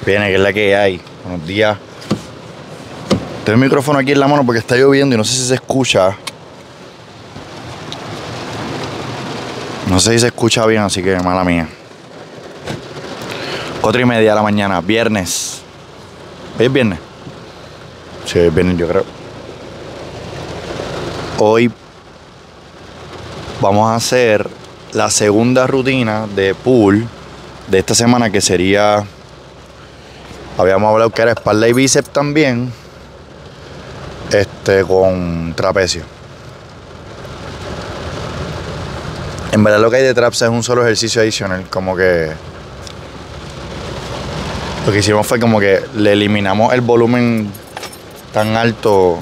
Viene, que es la que hay. Buenos días. Tengo el micrófono aquí en la mano porque está lloviendo y no sé si se escucha. No sé si se escucha bien, así que mala mía. 4:30 de la mañana, viernes. ¿Hoy es viernes? Sí, es viernes, yo creo. Hoy vamos a hacer la segunda rutina de pool de esta semana, que sería... Habíamos hablado que era espalda y bíceps también, con trapecio. En verdad lo que hay de traps es un solo ejercicio adicional, como que... Lo que hicimos fue como que le eliminamos el volumen tan alto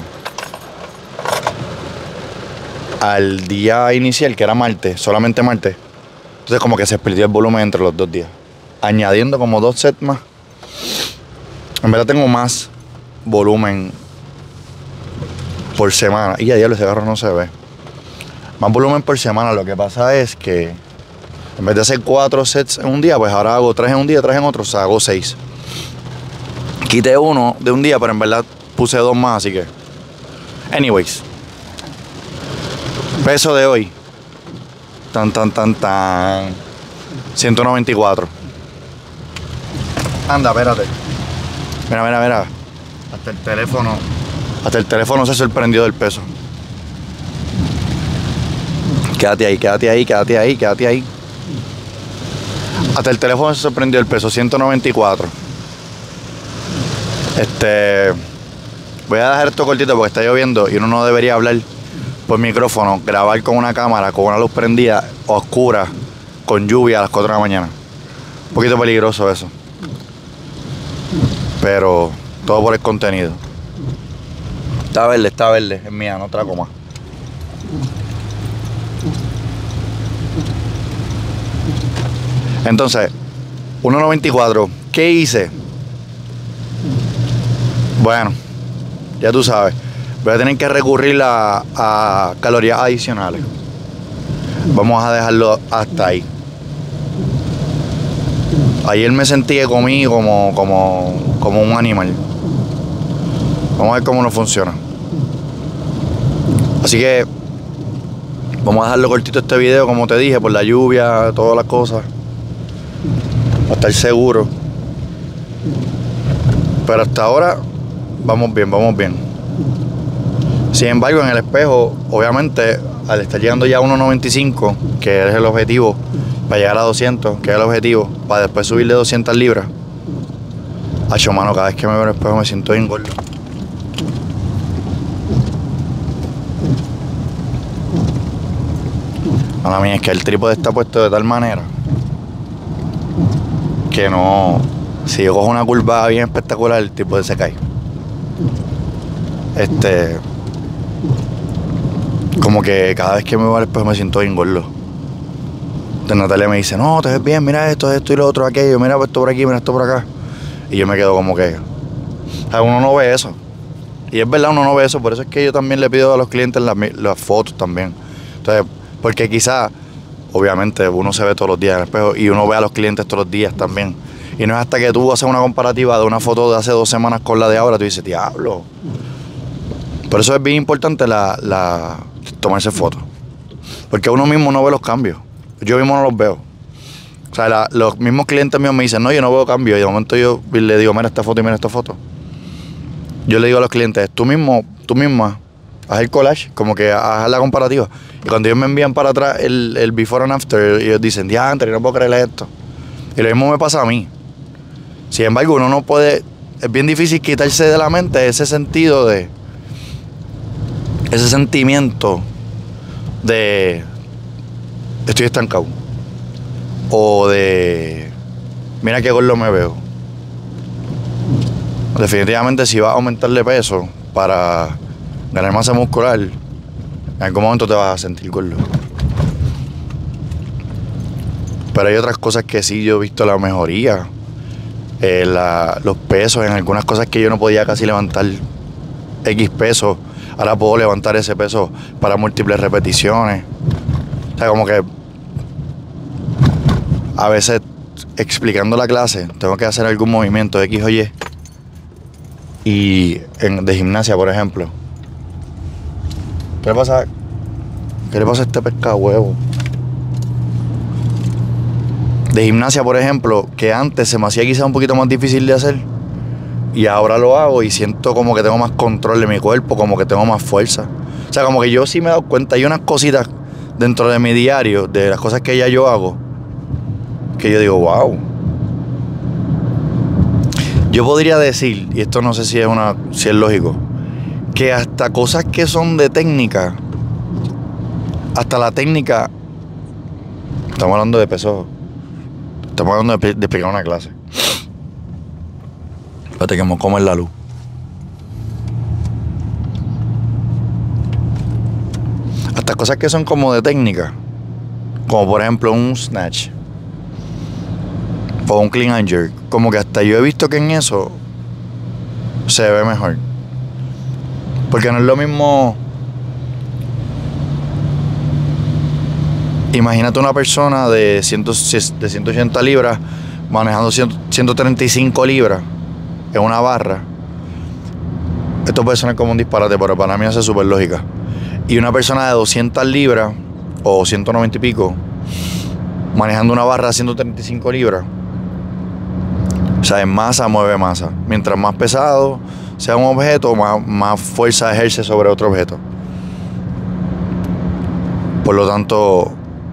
al día inicial, que era martes, solamente martes. Entonces como que se perdió el volumen entre los 2 días, añadiendo como 2 sets más. En verdad tengo más volumen por semana. Y a diablo, ese carro no se ve. Más volumen por semana. Lo que pasa es que en vez de hacer 4 sets en un día, pues ahora hago 3 en un día, 3 en otro. O sea, hago 6. Quité 1 de un día, pero en verdad puse 2 más, así que... Anyways. Peso de hoy. 194. Anda, espérate. Mira. Hasta el teléfono se sorprendió del peso. Quédate ahí. Hasta el teléfono se sorprendió del peso, 194. Voy a dejar esto cortito porque está lloviendo y uno no debería hablar por micrófono, grabar con una cámara, con una luz prendida, oscura, con lluvia a las 4 de la mañana. Un poquito peligroso eso. Pero todo por el contenido. Está verde, es mía, no trago más. Entonces, 1.94. ¿Qué hice? Bueno, ya tú sabes. Voy a tener que recurrir a calorías adicionales. Vamos a dejarlo hasta ahí. Ayer me sentí que comí como un animal. Vamos a ver cómo nos funciona. Así que vamos a dejarlo cortito este video, como te dije, por la lluvia, todas las cosas. Para estar seguro. Pero hasta ahora vamos bien. Sin embargo, en el espejo, obviamente, al estar llegando ya a 1.95, que es el objetivo, para llegar a 200, que es el objetivo, para después subirle 200 libras. Acho, mano, cada vez que me veo en el espejo me siento bien gordo. Mala mía, es que el trípode está puesto de tal manera que no... Si yo cojo una curva bien espectacular, el trípode se cae. Como que cada vez que me veo al espejo me siento bien gordo. Entonces Natalia me dice, no, te ves bien, mira esto y lo otro, aquello, mira esto por aquí, mira esto por acá. Y yo me quedo como que... O sea, uno no ve eso. Y es verdad, uno no ve eso. Por eso es que yo también le pido a los clientes las fotos también. Entonces, porque quizás, obviamente, uno se ve todos los días en el espejo y uno ve a los clientes todos los días también. Y no es hasta que tú haces una comparativa de una foto de hace 2 semanas con la de ahora, tú dices, diablo. Por eso es bien importante tomarse fotos. Porque uno mismo no ve los cambios. Yo mismo no los veo. O sea, los mismos clientes míos me dicen, no, yo no veo cambios. Y de momento yo le digo, mira esta foto y mira esta foto. Yo le digo a los clientes, tú misma, haz el collage, como que haz la comparativa. Y cuando ellos me envían para atrás el before and after, ellos dicen, diantre, no puedo creerle esto. Y lo mismo me pasa a mí. Sin embargo, uno no puede... Es bien difícil quitarse de la mente ese sentido de... Ese sentimiento de... Estoy estancado. O de... Mira qué gordo me veo. Definitivamente, si vas a aumentarle peso para ganar masa muscular, en algún momento te vas a sentir gordo. Pero hay otras cosas que sí yo he visto la mejoría. Los pesos, en algunas cosas que yo no podía casi levantar X pesos, ahora puedo levantar ese peso para múltiples repeticiones. O sea, como que a veces explicando la clase, tengo que hacer algún movimiento X o Y. Y de gimnasia, por ejemplo. ¿Qué le pasa? ¿Qué le pasa a este pescado huevo? De gimnasia, por ejemplo, que antes se me hacía quizá un poquito más difícil de hacer. Y ahora lo hago y siento como que tengo más control de mi cuerpo, como que tengo más fuerza. O sea, como que yo sí me he dado cuenta. Hay unas cositas dentro de mi diario, de las cosas que ya yo hago, que yo digo, wow. Yo podría decir, y esto no sé si es lógico, que hasta cosas que son de técnica, hasta la técnica, estamos hablando de peso, estamos hablando de explicar una clase. Espérate que me comen la luz. Hasta cosas que son como de técnica, como por ejemplo un snatch o un clean and jerk, como que hasta yo he visto que en eso se ve mejor. Porque no es lo mismo. Imagínate una persona de 180 libras manejando 135 libras en una barra. Esto puede sonar como un disparate, pero para mí hace súper lógica. Y una persona de 200 libras o 190 y pico manejando una barra de 135 libras. O sea, en masa mueve masa. Mientras más pesado sea un objeto, más fuerza ejerce sobre otro objeto. Por lo tanto,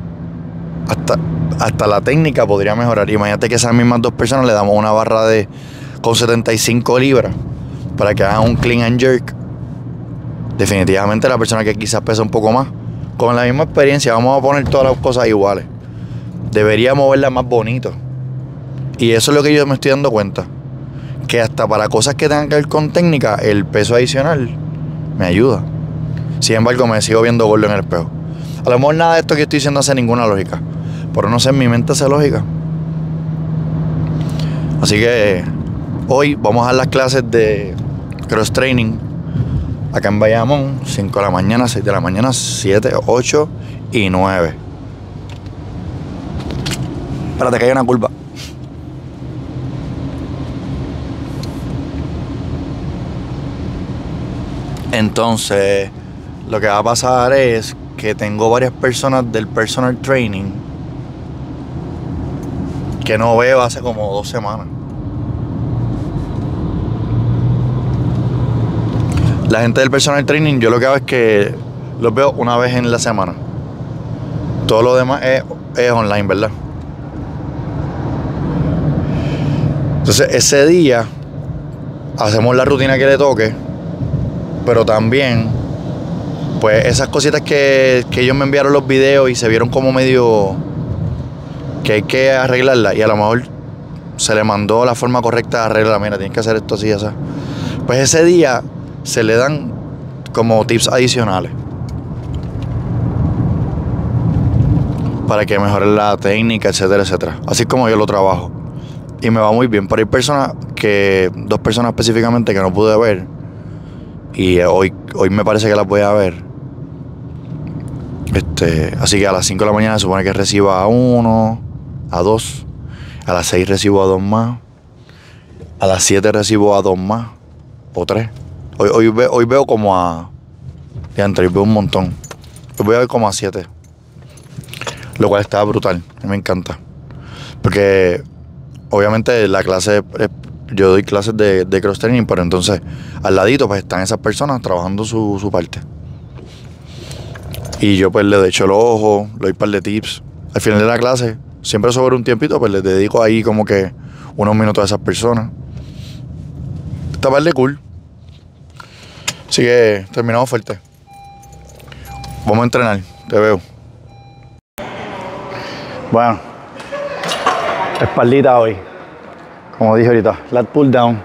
hasta la técnica podría mejorar. Imagínate que esas mismas dos personas le damos una barra con 75 libras para que hagan un clean and jerk. Definitivamente la persona que quizás pesa un poco más, con la misma experiencia, vamos a poner todas las cosas iguales. Debería moverla más bonito. Y eso es lo que yo me estoy dando cuenta. Que hasta para cosas que tengan que ver con técnica, el peso adicional me ayuda. Sin embargo, me sigo viendo gordo en el espejo. A lo mejor nada de esto que estoy diciendo hace ninguna lógica. Pero no sé, en mi mente hace lógica. Así que hoy vamos a las clases de cross training. Acá en Bayamón, 5 de la mañana, 6 de la mañana, 7, 8 y 9. Espérate que hay una curva. Entonces, lo que va a pasar es que tengo varias personas del personal training que no veo hace como 2 semanas. La gente del personal training, yo lo que hago es que los veo una vez en la semana. Todo lo demás es online, ¿verdad? Entonces, ese día hacemos la rutina que le toque. Pero también, pues esas cositas que ellos me enviaron los videos y se vieron como medio que hay que arreglarlas. Y a lo mejor se le mandó la forma correcta de arreglarla. Mira, tienes que hacer esto así, así. Pues ese día se le dan como tips adicionales para que mejore la técnica, etcétera, etcétera. Así como yo lo trabajo. Y me va muy bien. Pero hay personas dos personas específicamente que no pude ver. Y hoy me parece que las voy a ver. Así que a las 5 de la mañana se supone que reciba a 1, a 2. A las 6 recibo a 2 más. A las 7 recibo a 2 más. O 3. Hoy veo como a... Hoy veo un montón. Hoy voy a ver como a 7. Lo cual está brutal. A mí me encanta. Porque obviamente la clase... Yo doy clases de cross training, pero entonces al ladito pues están esas personas trabajando su parte. Y yo pues le echo el ojo, le doy un par de tips. Al final de la clase, siempre sobre un tiempito, pues les dedico ahí como que unos minutos a esas personas. Está par de cool. Así que terminamos fuerte. Vamos a entrenar, te veo. Bueno, espaldita hoy. Como dije ahorita, lat pull down,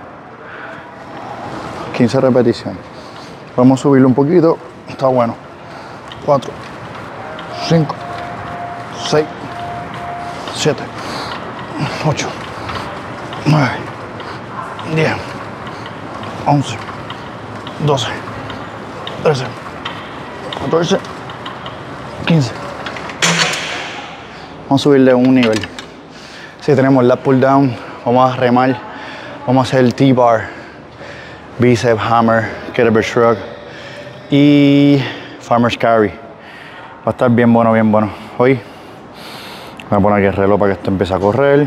15 repeticiones. Vamos a subirlo un poquito, está bueno. 4, 5, 6, 7, 8, 9, 10, 11, 12, 13, 14, 15. Vamos a subirle un nivel. Sí, tenemos lat pull down, vamos a remar, vamos a hacer el T-bar, bicep, hammer, kettlebell shrug y farmer's carry. Va a estar bien bueno, bien bueno. Hoy voy a poner aquí el reloj para que esto empiece a correr.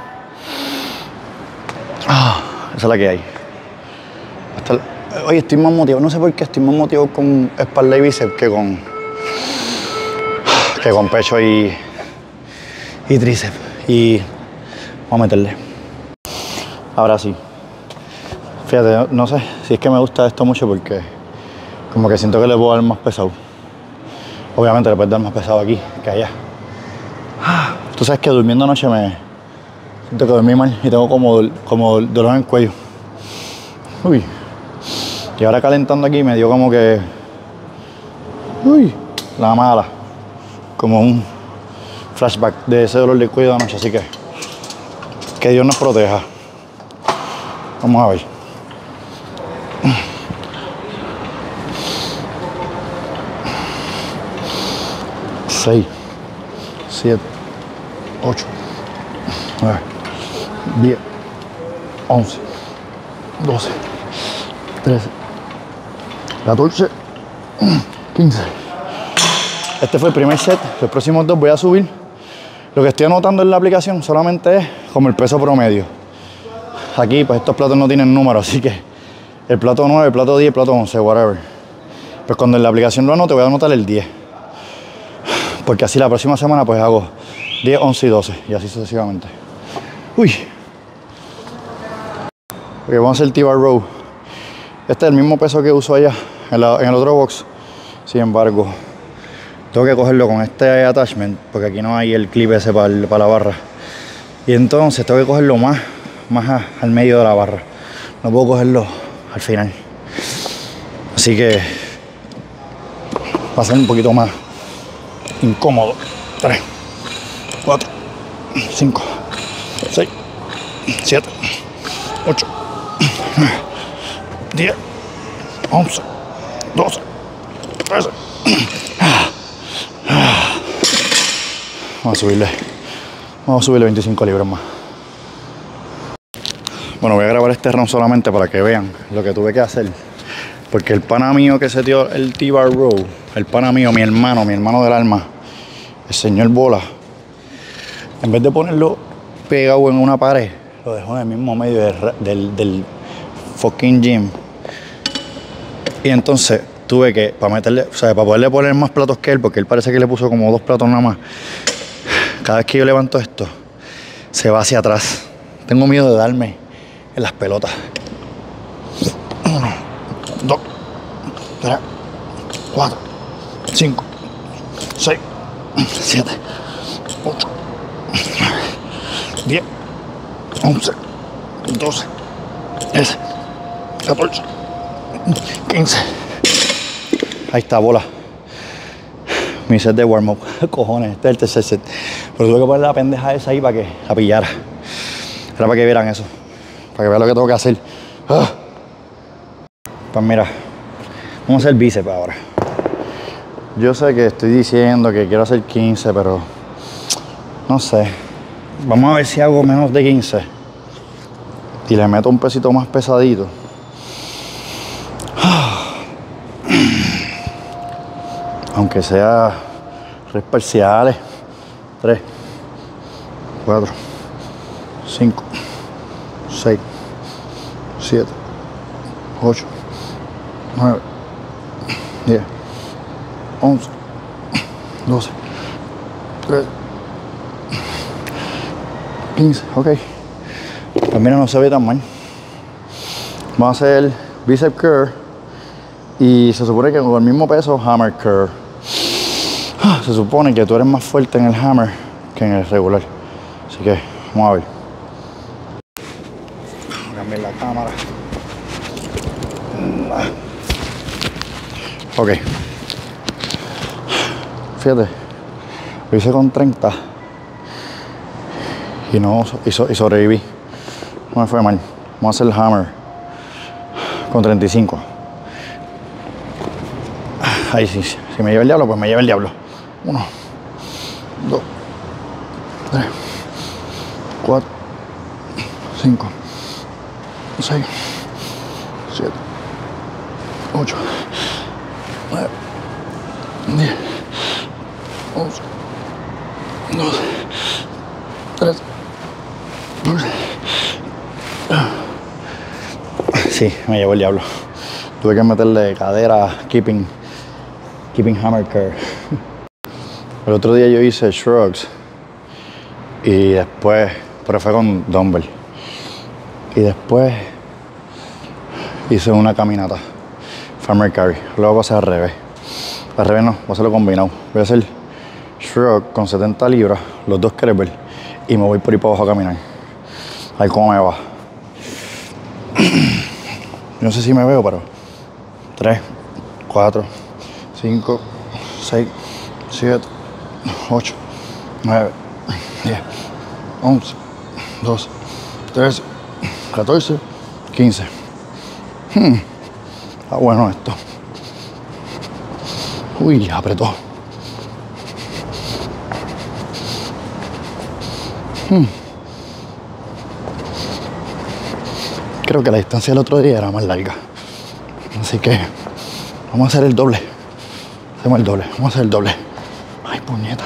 Esa es la que hay. Oye, estoy más motivado, no sé por qué estoy más motivado con espalda y bíceps que con pecho y tríceps. Y vamos a meterle. Ahora sí. Fíjate, no sé si es que me gusta esto mucho porque como que siento que le puedo dar más pesado. Obviamente le puedes dar más pesado aquí que allá. Tú sabes que durmiendo anoche me siento que dormí mal y tengo como dolor en el cuello. Uy. Y ahora calentando aquí me dio como que... Uy, la mala. Como un flashback de ese dolor de cuello de anoche, así que Dios nos proteja. Vamos a ver. 6, 7, 8, 9, 10, 11, 12, 13, 14, 15. Este fue el primer set. Los próximos dos voy a subir. Lo que estoy anotando en la aplicación solamente es como el peso promedio. Aquí pues estos platos no tienen número, así que el plato 9, el plato 10, el plato 11, whatever. Pues cuando en la aplicación lo anote voy a anotar el 10. Porque así la próxima semana pues hago 10, 11 y 12 y así sucesivamente. Uy. Okay, vamos a hacer el T-bar row. Este es el mismo peso que uso allá en el otro box. Sin embargo, tengo que cogerlo con este attachment porque aquí no hay el clip ese para la barra. Y entonces tengo que cogerlo más al medio de la barra. No puedo cogerlo al final. Así que va a ser un poquito más incómodo. 3, 4, 5, 6, 7, 8, 9, 10, 11, 12, 13. Vamos a subirle 25 libras más. Bueno, voy a grabar este round solamente para que vean lo que tuve que hacer. Porque el pana mío que se dio el T-bar row, el pana mío, mi hermano del alma, el señor Bola, en vez de ponerlo pegado en una pared, lo dejó en el mismo medio del fucking gym. Y entonces tuve que, para poderle poner más platos que él, porque él parece que le puso como 2 platos nada más. Cada vez que yo levanto esto, se va hacia atrás. Tengo miedo de darme en las pelotas. 1, 2, 3, 4, 5, 6, 7, 8, 9, 10, 11, 12, 13, 14, 15. Ahí está, Bola. Mi set de warm-up. Cojones, este es el tercer set. Pero tuve que poner la pendeja esa ahí para que la pillara. Era para que vieran eso. Para que vean lo que tengo que hacer. Pues mira, vamos a hacer bíceps ahora. Yo sé que estoy diciendo que quiero hacer 15, pero no sé. Vamos a ver si hago menos de 15 y le meto un pesito más pesadito. Aunque sea 3 parciales. 3, 4, 5, 6, 7, 8, 9, 10, 11, 12, 13, 15, ok. Pues mira, no se ve tan mal. Vamos a hacer bicep curl y se supone que con el mismo peso hammer curl. Se supone que tú eres más fuerte en el hammer que en el regular. Así que vamos a ver. Voy a cambiar la cámara. Ok. Fíjate, lo hice con 30 y sobreviví. No me fue mal. Vamos a hacer el hammer con 35. Ahí sí, si me lleva el diablo, pues me lleva el diablo. 1, 2, 3, 4, 5, 6, 7, 8, 9, 10, 11, 12, 13, 14. Sí, me llevó el diablo. Tuve que meterle cadera, keeping hammer curl. El otro día yo hice shrugs y después, pero fue con dumbbell. Y después hice una caminata, hammer carry. Luego voy a hacer al revés. Al revés no, voy a hacerlo combinado. Voy a hacer shrug con 70 libras, los dos kettlebell, y me voy por ahí para abajo a caminar. A ver cómo me va. No sé si me veo, pero 3, 4, 5, 6, 7, 8, 9, 10, 11, 12, 13, 14, 15. Está bueno esto. Uy, apretó. Creo que la distancia del otro día era más larga. Así que vamos a hacer el doble. Hacemos el doble, vamos a hacer el doble. Ay, puñeta.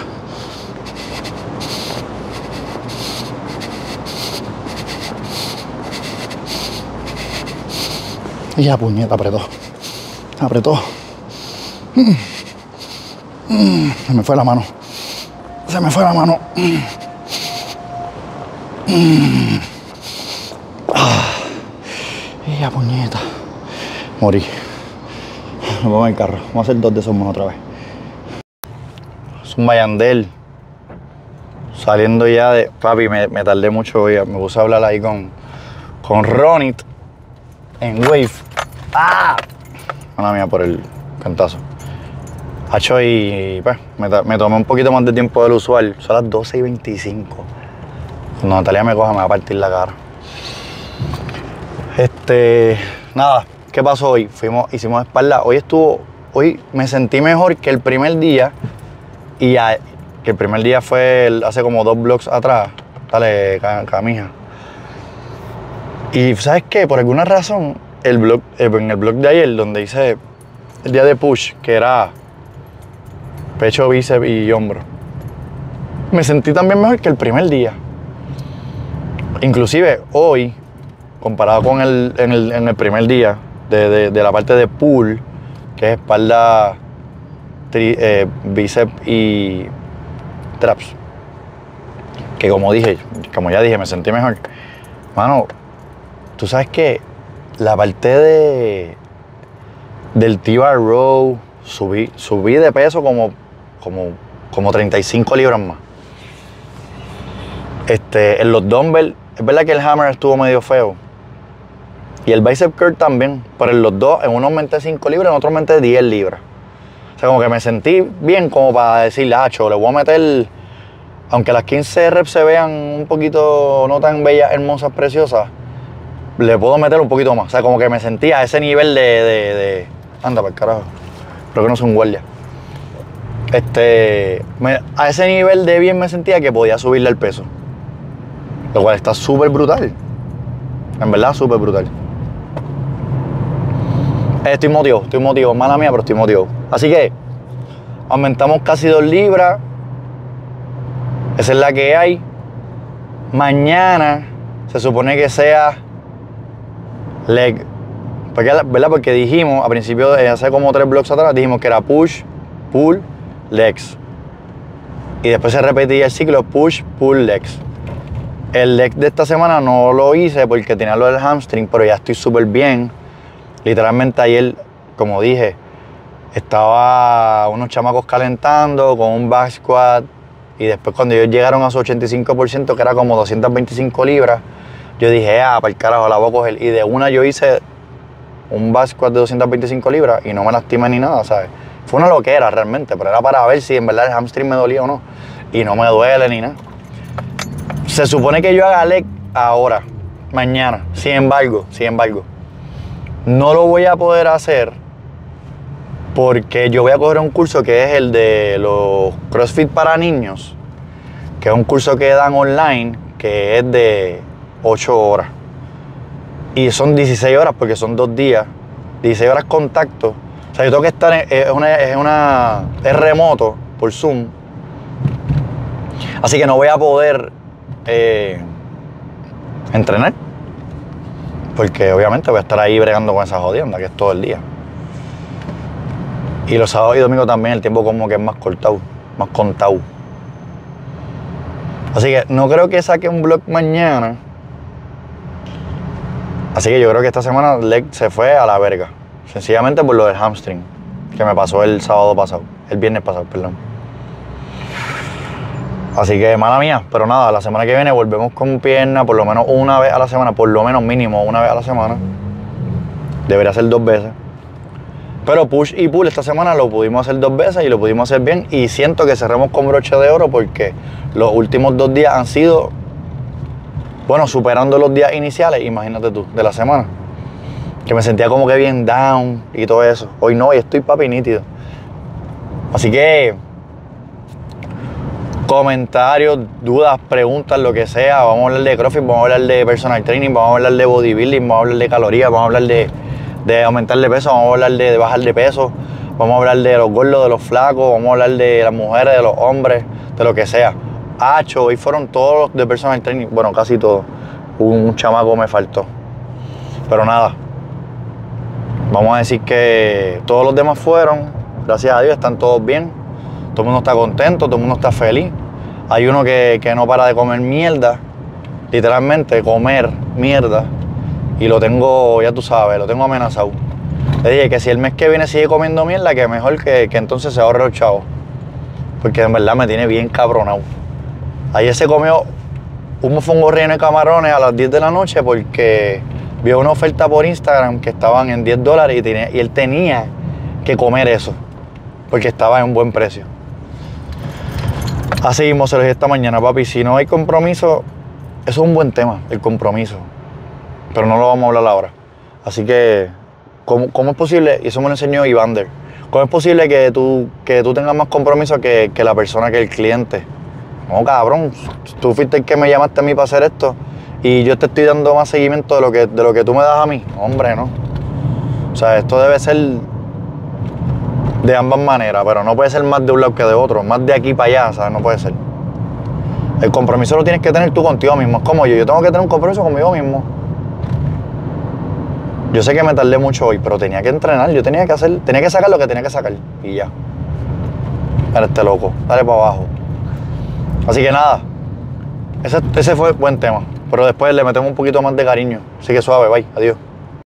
Y ya, puñeta, apretó. Apretó. Se me fue la mano. Se me fue la mano. Y ya, puñeta. Morí. Me pongo en el carro. Vamos a hacer 2 de esos más otra vez. Es un Bayandel. Saliendo ya de... Papi, me tardé mucho hoy. Me puse a hablar ahí con Ronit en Wave. ¡Ah! Mala mía por el cantazo. Hacho, y pues me tomé un poquito más de tiempo del usual. Son las 12:25. Cuando Natalia me coja me va a partir la cara. Nada, ¿qué pasó hoy? Hicimos espalda. Hoy me sentí mejor que el primer día. Que el primer día fue hace como 2 blogs atrás. Dale, camija. Y ¿sabes qué? Por alguna razón, en el blog de ayer, donde hice el día de push, que era pecho, bíceps y hombro, me sentí también mejor que el primer día. Inclusive hoy, comparado con en el primer día, de la parte de pull, que es espalda, bíceps y traps, que como ya dije, me sentí mejor. Mano, tú sabes que la parte del T-bar row, subí de peso como 35 libras más. En los dumbbells, es verdad que el hammer estuvo medio feo. Y el bicep curl también. Pero en los dos, en uno aumenté 5 libras, en otro aumenté 10 libras. O sea, como que me sentí bien como para decir, le voy a meter, aunque las 15 reps se vean un poquito no tan bellas, hermosas, preciosas, le puedo meter un poquito más. O sea, como que me sentí a ese nivel de anda, para el carajo. Creo que no soy un guardia. A ese nivel de bien me sentía que podía subirle el peso. Lo cual está súper brutal. En verdad, súper brutal. Estoy motivado. Mala mía, pero estoy motivado. Así que aumentamos casi 2 libras. Esa es la que hay. Mañana se supone que sea leg. ¿Verdad? Porque dijimos, a principio, hace como 3 blogs atrás, dijimos que era push, pull, legs. Y después se repetía el ciclo push, pull, legs. El leg de esta semana no lo hice porque tenía lo del hamstring, pero ya estoy súper bien. Literalmente ayer, como dije, estaba unos chamacos calentando con un back squat. Y después cuando ellos llegaron a su 85%, que era como 225 libras, yo dije, para el carajo, la voy a coger. Y de una yo hice un back squat de 225 libras y no me lastimé ni nada, ¿sabes? Fue una loquera realmente, pero era para ver si en verdad el hamstring me dolía o no. Y no me duele ni nada. Se supone que yo haga leg ahora, mañana. Sin embargo, no lo voy a poder hacer porque yo voy a coger un curso que es el de los CrossFit para niños, que es un curso que dan online, que es de 8 horas. Y son 16 horas porque son 2 días. 16 horas contacto. O sea, yo tengo que estar, es remoto por Zoom. Así que no voy a poder entrenar. Porque obviamente voy a estar ahí bregando con esa jodienda, que es todo el día. Y los sábados y domingos también el tiempo como que es más cortado, más contado. Así que no creo que saque un vlog mañana. Así que yo creo que esta semana leg se fue a la verga. Sencillamente por lo del hamstring, que me pasó el sábado pasado, el viernes pasado, perdón. Así que mala mía, pero nada, la semana que viene volvemos con pierna por lo menos una vez a la semana, por lo menos mínimo una vez a la semana. Debería ser 2 veces. Pero push y pull esta semana lo pudimos hacer 2 veces y lo pudimos hacer bien. Y siento que cerramos con broche de oro porque los últimos 2 días han sido, bueno, superando los días iniciales, imagínate tú, de la semana. Que me sentía como que bien down y todo eso. Hoy no, hoy estoy papi nítido. Así que comentarios, dudas, preguntas, lo que sea. Vamos a hablar de CrossFit, vamos a hablar de personal training, vamos a hablar de bodybuilding, vamos a hablar de calorías, vamos a hablar de aumentar de peso, vamos a hablar de bajar de peso, vamos a hablar de los gordos, de los flacos, vamos a hablar de las mujeres, de los hombres, de lo que sea. Hoy fueron todos los de personal training, bueno, casi todos. Un chamaco me faltó. Pero nada, vamos a decir que todos los demás fueron, gracias a Dios, están todos bien. Todo el mundo está contento, todo el mundo está feliz. Hay uno que no para de comer mierda, literalmente comer mierda. Y lo tengo, ya tú sabes, lo tengo amenazado. Le dije que si el mes que viene sigue comiendo mierda, que mejor que entonces se ahorre los chavos. Porque en verdad me tiene bien cabronado. Ayer se comió un mofongo relleno de camarones a las 10 de la noche porque vio una oferta por Instagram que estaban en $10 y él tenía que comer eso. Porque estaba en un buen precio. Así mismo se lo dije esta mañana, papi. Si no hay compromiso, eso es un buen tema, el compromiso. Pero no lo vamos a hablar ahora. Así que, ¿cómo es posible? Y eso me lo enseñó Evander. ¿Cómo es posible que tú tengas más compromiso que la persona, que el cliente? No, cabrón, tú fuiste el que me llamaste a mí para hacer esto y yo te estoy dando más seguimiento de lo que tú me das a mí. Hombre, no. O sea, esto debe ser de ambas maneras, pero no puede ser más de un lado que de otro, más de aquí para allá, ¿sabes? No puede ser. El compromiso lo tienes que tener tú contigo mismo. Es como yo tengo que tener un compromiso conmigo mismo. Yo sé que me tardé mucho hoy, pero tenía que entrenar, yo tenía que sacar lo que tenía que sacar y ya. Era este loco, dale para abajo. Así que nada, ese fue buen tema, pero después le metemos un poquito más de cariño. Así que suave, bye, adiós.